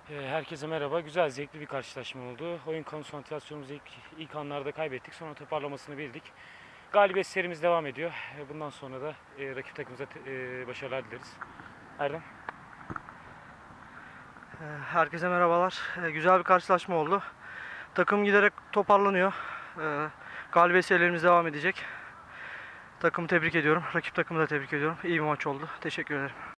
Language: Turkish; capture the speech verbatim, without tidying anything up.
Ee, Herkese merhaba. Güzel, zevkli bir karşılaşma oldu. Oyun konsantrasyonumuzu ilk, ilk anlarda kaybettik. Sonra toparlamasını bildik. Galibiyet serimiz devam ediyor. Ee, Bundan sonra da e, rakip takımımıza te- e, başarılar dileriz. Erdem? Ee, Herkese merhabalar. Ee, Güzel bir karşılaşma oldu. Takım giderek toparlanıyor. Ee, Galibiyet serilerimiz devam edecek. Takımı tebrik ediyorum. Rakip takımı da tebrik ediyorum. İyi bir maç oldu. Teşekkür ederim.